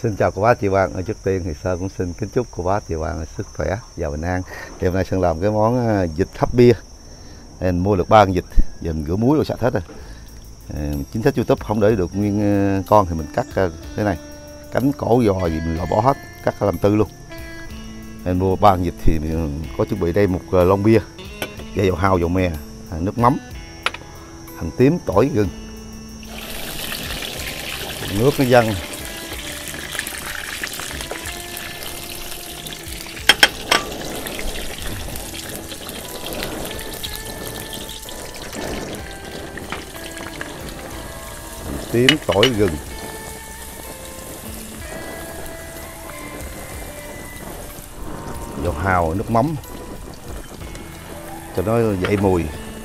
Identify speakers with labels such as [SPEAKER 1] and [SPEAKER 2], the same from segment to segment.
[SPEAKER 1] Xin chào cô bác chị Hoàng. Ở trước tiên thì Sơn cũng xin kính chúc cô bác chị Hoàng sức khỏe và bình an. Thì hôm nay Sơn làm cái món vịt hấp bia. Nên mua được 3 con vịt, giờ mình rửa muối rồi sạch hết rồi. Chính sách YouTube không để được nguyên con thì mình cắt thế này, cánh cổ giò gì mình loại bỏ hết, cắt làm tư luôn. Nên mua 3 con vịt thì mình có chuẩn bị đây một lon bia, dầu hào, dầu mè, nước mắm, hành tím, tỏi, gừng, nước nó văng. Tím, tỏi, gừng, dầu hào, nước mắm cho nó dậy mùi,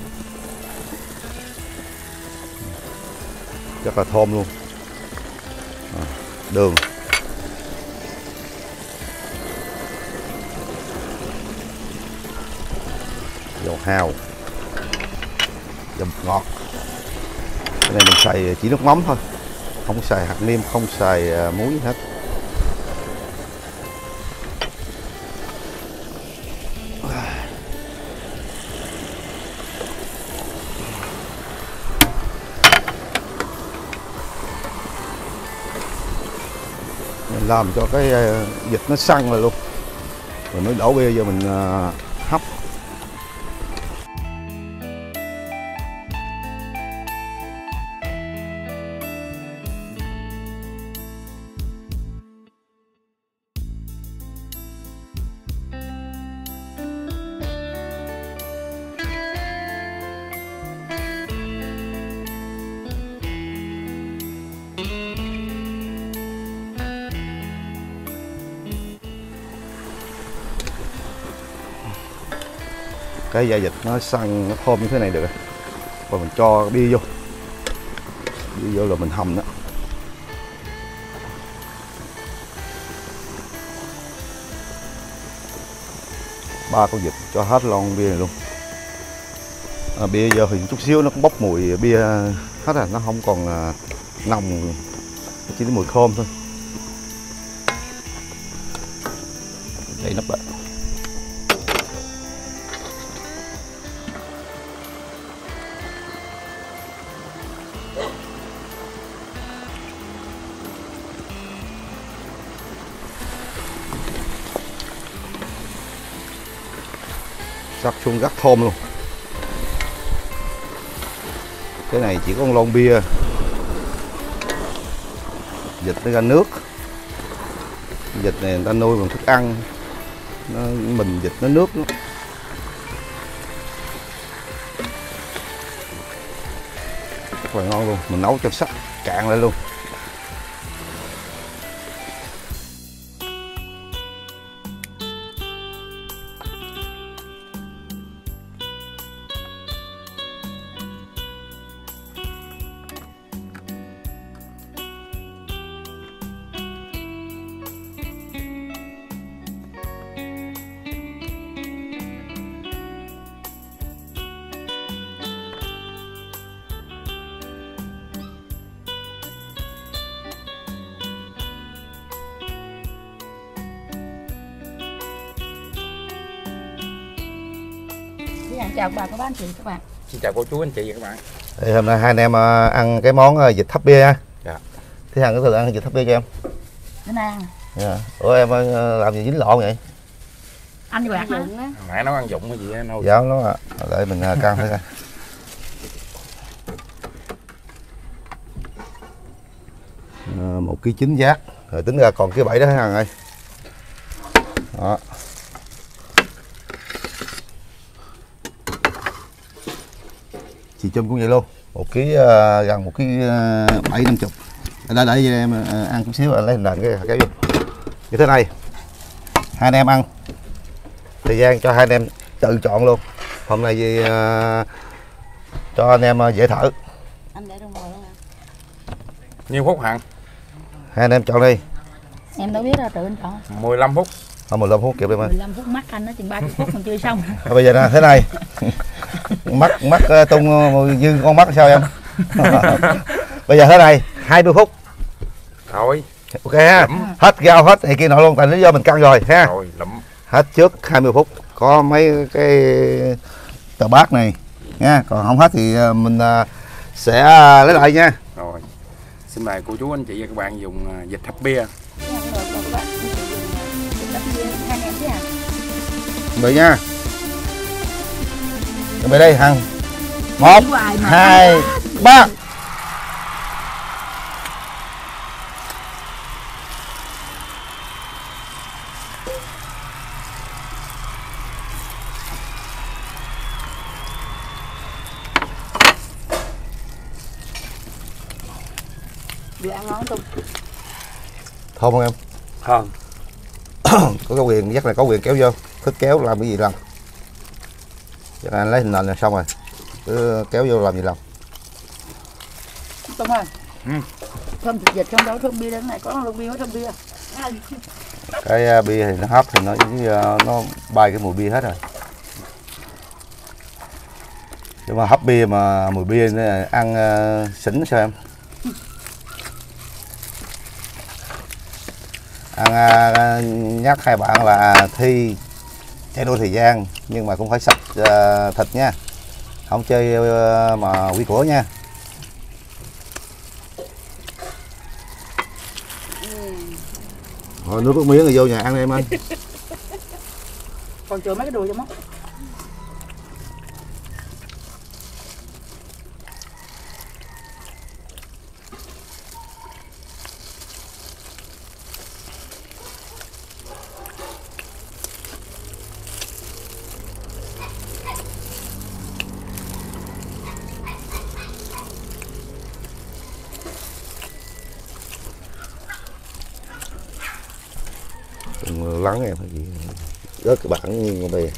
[SPEAKER 1] rất là thơm luôn. Đường, dầu hào, dầu ngọt. Cái này mình xài chỉ nước mắm thôi, không xài hạt nêm, không xài muối gì hết. Mình làm cho cái vịt nó săn rồi luôn, rồi mới đổ bia vô mình hấp. Cái da vịt nó săn, nó thơm như thế này được rồi. Rồi mình cho bia vô, là mình hầm đó. Ba con vịt cho hết lon bia này luôn. Bia giờ thì chút xíu nó cũng bốc mùi bia hết rồi, nó không còn nồng, chỉ có mùi thơm thôi. Đậy nắp lại. Sắc xuống rất thơm luôn. Cái này chỉ có một lon bia, vịt nó ra nước. Vịt này người ta nuôi bằng thức ăn, mình vịt nó nước nó. Rất là ngon luôn, mình nấu cho sắc cạn lại luôn.
[SPEAKER 2] Chào bà, các anh chị các bạn.
[SPEAKER 3] Xin chào cô chú anh chị và các bạn.
[SPEAKER 1] Thì hôm nay hai anh em ăn cái món vịt hấp bia nha.
[SPEAKER 3] Dạ.
[SPEAKER 1] Thế Hằng có thường ăn vịt hấp bia cho em?
[SPEAKER 2] Bữa nay ăn.
[SPEAKER 1] Dạ. Ủa em làm gì dính lộn vậy?
[SPEAKER 2] Anh đi bạc hả?
[SPEAKER 3] Nãy nó ăn dụng cái gì đâu.
[SPEAKER 1] Dạ nó để mình căng thử coi. Một ký 9 giác. Rồi tính ra còn cái 7 đó Hằng ơi. Đó. Chị Trâm cũng vậy luôn, 1 ký gần 1 ký 750. Để cho em ăn chút xíu, lấy lần cái vô. Như thế này, hai anh em ăn, thời gian cho hai anh em tự chọn luôn. Hôm nay gì cho anh em dễ thở.
[SPEAKER 2] Anh để trong ngồi luôn hả?
[SPEAKER 3] Nhiêu phút Hằng?
[SPEAKER 1] Hai anh em chọn đi.
[SPEAKER 2] Em đâu biết đâu, tự anh chọn.
[SPEAKER 3] 15 phút.
[SPEAKER 1] 15 phút kịp em ơi.
[SPEAKER 2] 15 phút mắt anh nó chừng 30 phút còn chưa xong.
[SPEAKER 1] Bây giờ nè, thế này. mắt tung dư con mắt sao em? Bây giờ thế này, 20 phút.
[SPEAKER 3] Thôi,
[SPEAKER 1] Ok ha.
[SPEAKER 3] Lắm.
[SPEAKER 1] Hết rau hết thì kia nọ luôn, tại lý do mình căng rồi ha.
[SPEAKER 3] Rồi lụm.
[SPEAKER 1] Hết trước 20 phút. Có mấy cái tờ bát này nha, còn không hết thì mình sẽ lấy lại nha.
[SPEAKER 3] Rồi. Xin mời cô chú anh chị và các bạn dùng vịt hấp bia.
[SPEAKER 1] Vậy nha. Về đây Hằng. 1 2 3.
[SPEAKER 2] Đi ăn ngon không?
[SPEAKER 1] Thơm không em?
[SPEAKER 3] Hơn.
[SPEAKER 1] Có cái quyền chắc là có quyền kéo vô, thích kéo làm cái gì làm. Chắc là anh lấy hình nền là xong rồi, cứ kéo vô làm gì làm.
[SPEAKER 2] Tông ơi. Thơm thịt vịt trong đó, thơm bia đến này có lon bia, có thơm bia.
[SPEAKER 1] Cái bia thì nó hấp thì nó bay cái mùi bia hết rồi. Nhưng mà hấp bia mà mùi bia nữa, ăn xỉn sao em? Ăn nhắc hai bạn là thi chạy đua thời gian nhưng mà cũng phải sạch thịt nha, không chơi mà quy của nha. Rồi nước nước miếng rồi vô nhà ăn đi em anh.
[SPEAKER 2] Còn chừa mấy cái đùi cho mất.
[SPEAKER 1] Đừng lắng em hay gì rớt cái bảng như bề.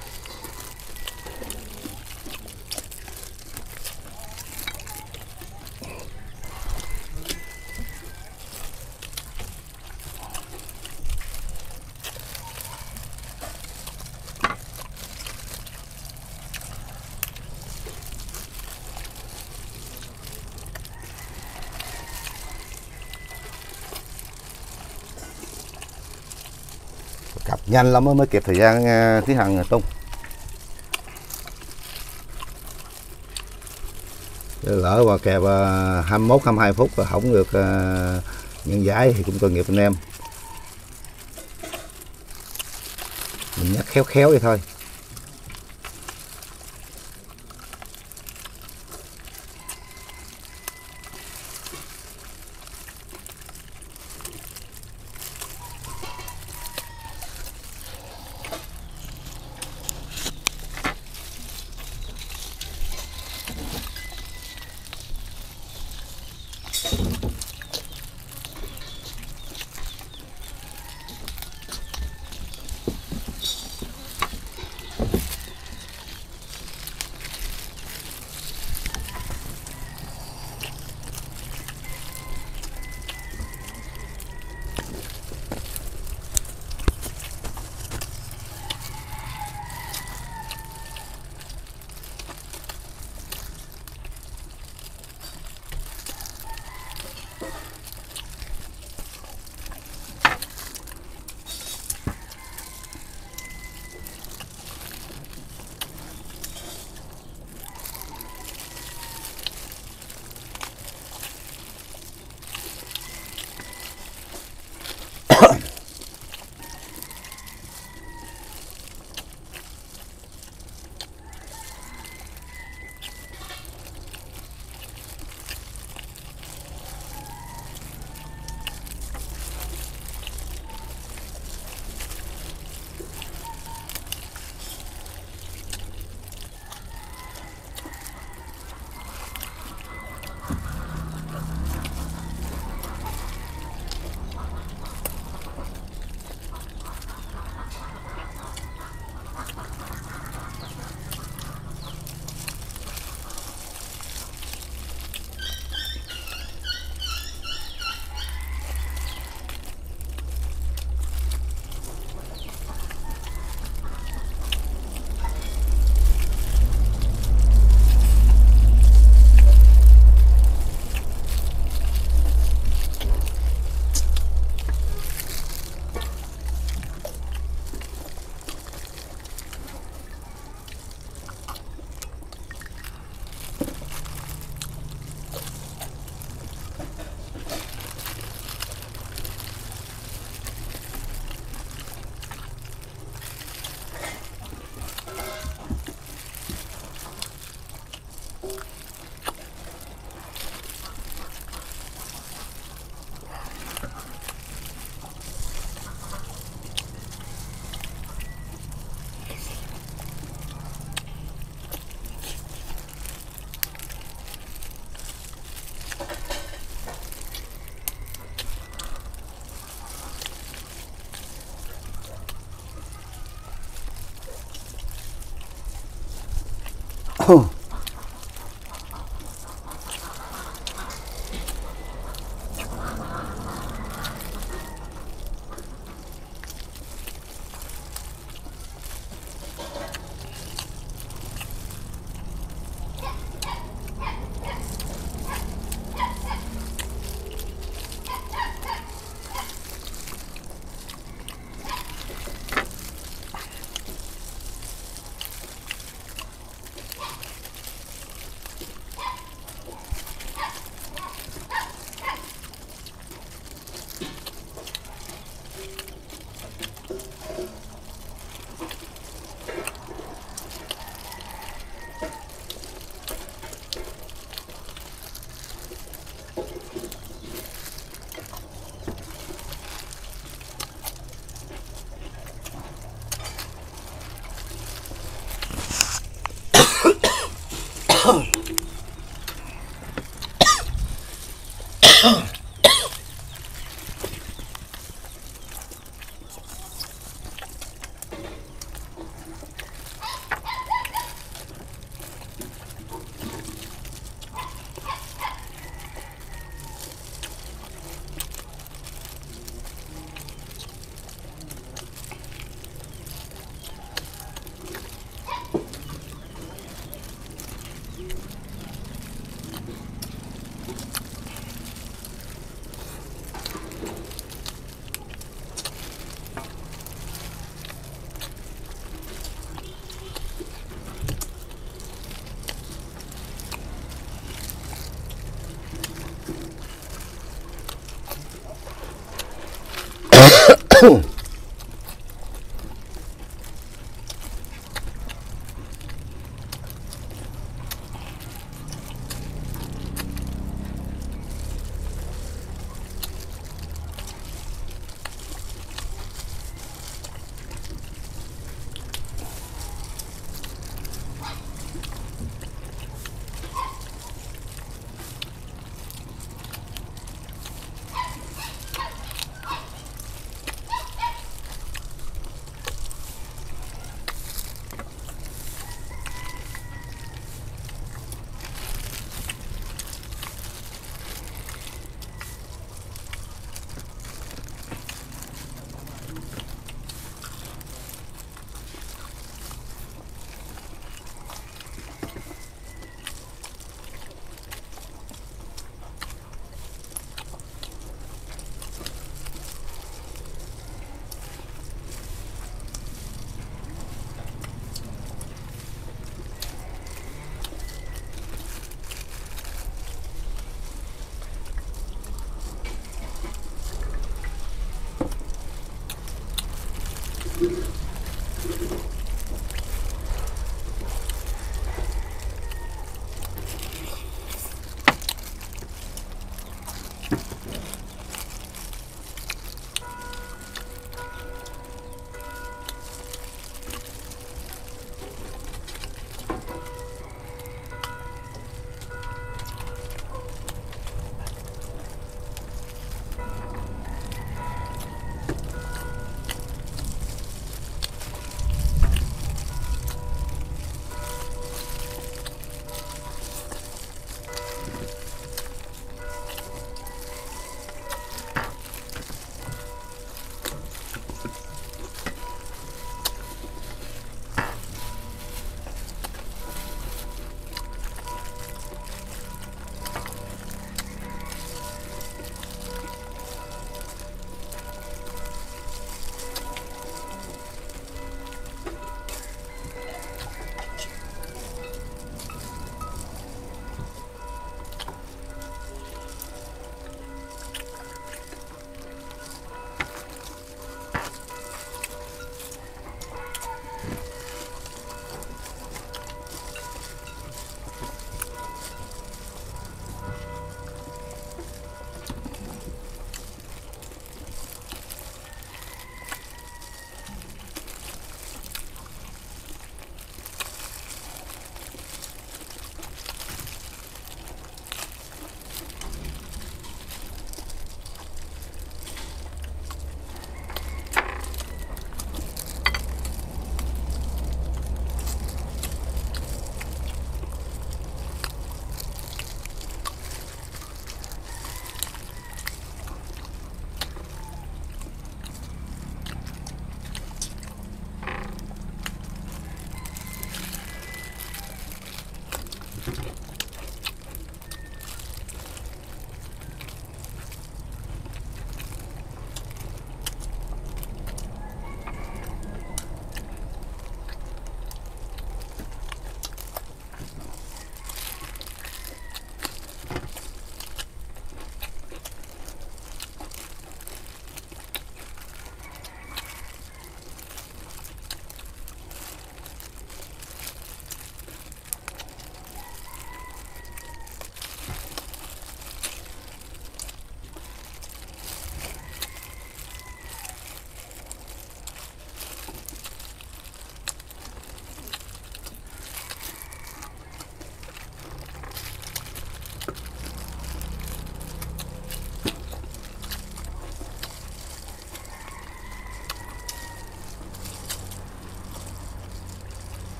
[SPEAKER 1] Cặp nhanh lắm mới kịp thời gian Thúy Hằng tung. Lỡ mà kẹp 21 22 phút rồi không được nhân giải thì cũng tội nghiệp anh em. Mình nhắc khéo khéo vậy thôi.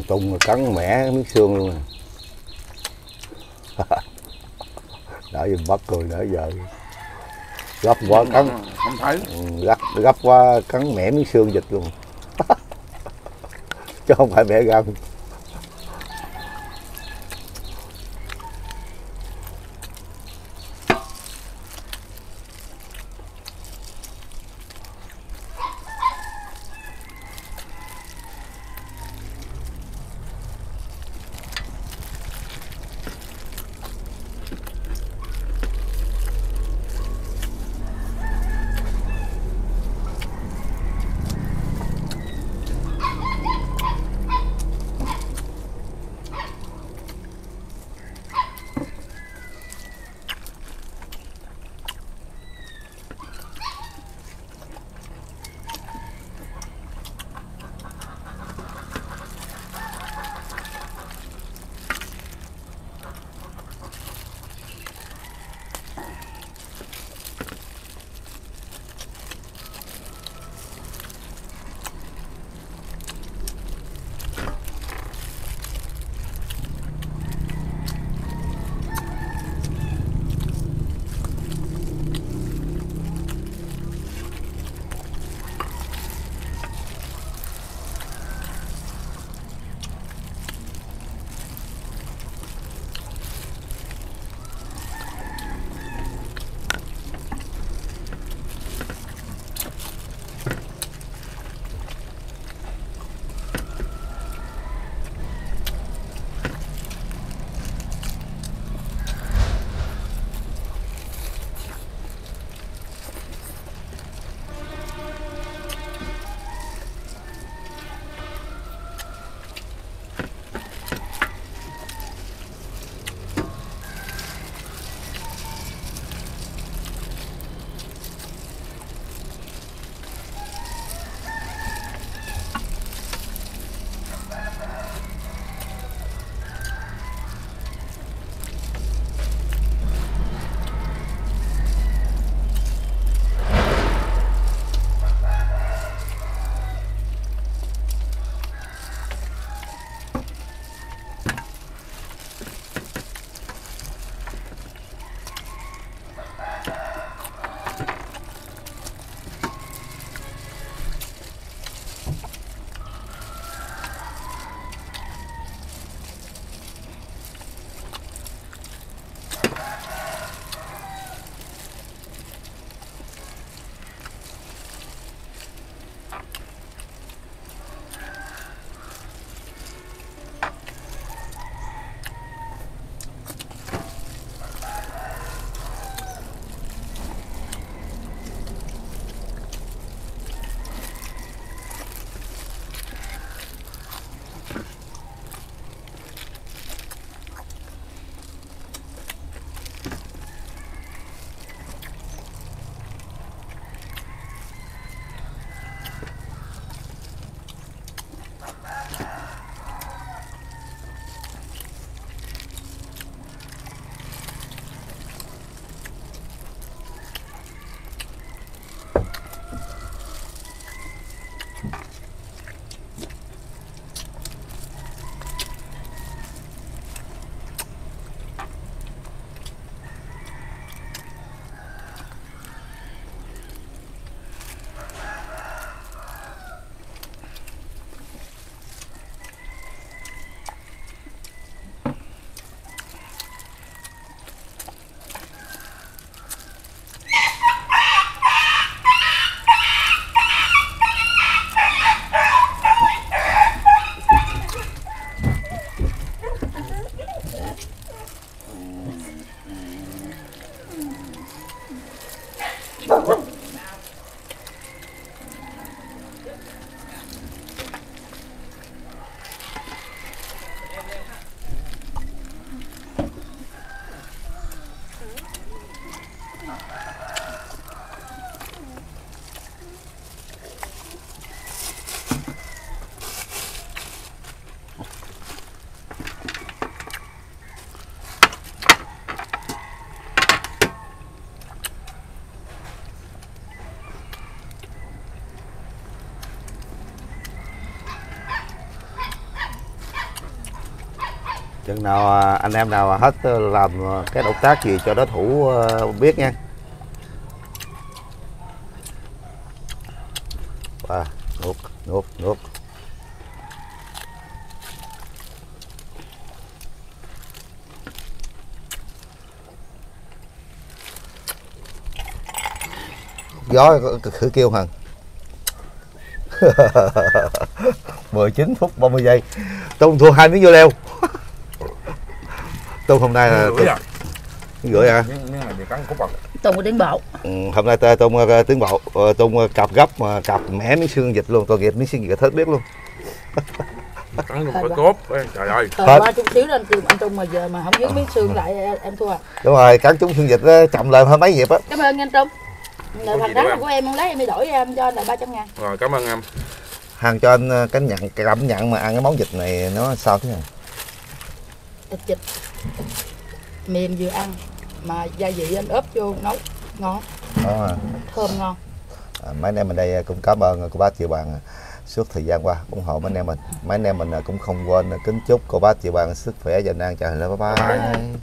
[SPEAKER 1] tung rồi cắn mẻ miếng xương luôn. Đỡ giùm bắt rồi đỡ giờ gấp quá cắn
[SPEAKER 3] không thấy.
[SPEAKER 1] gấp quá cắn mẻ miếng xương vịt luôn. Chứ không phải mẻ găm. chừng nào anh em nào hết làm cái động tác gì cho đối thủ biết nha. Nuốt. Gió khử kêu hằng. 19 phút 30 giây. Tùng thua 2 miếng vô leo. Tùng hôm nay là gửi à?
[SPEAKER 3] Miếng này bị cắn cúc vào.
[SPEAKER 2] Tùng tiến bộ.
[SPEAKER 1] Hôm nay Tùng tiến bộ, Tùng cặp gấp mà cặp mẻ miếng xương vịt luôn, tội nghiệp miếng xương vịt hết biết luôn.
[SPEAKER 3] Cắn luôn cái cốt, trời ơi.
[SPEAKER 2] Qua chút xíu lên kêu anh Trung mà giờ mà không dứt miếng xương lại em thua.
[SPEAKER 1] Đúng rồi, cắn trúng xương vịt chậm lại hơn mấy nhịp á.
[SPEAKER 2] Cảm ơn anh Trung. Phần đó của em lấy em đi đổi em cho anh là 300.000.
[SPEAKER 3] Rồi cảm ơn em.
[SPEAKER 1] Hàng cho anh cái cảm nhận mà ăn cái món vịt này nó sao thế này?
[SPEAKER 2] Thịt vịt mềm vừa ăn mà gia vị anh ướp vô nấu ngon. Thơm ngon.
[SPEAKER 1] Mấy anh em mình đây cũng cảm ơn cô bác chị bạn suốt thời gian qua ủng hộ mấy anh em mình. Mấy anh em mình cũng không quên kính chúc cô bác chị bạn sức khỏe và an chào, bye bye.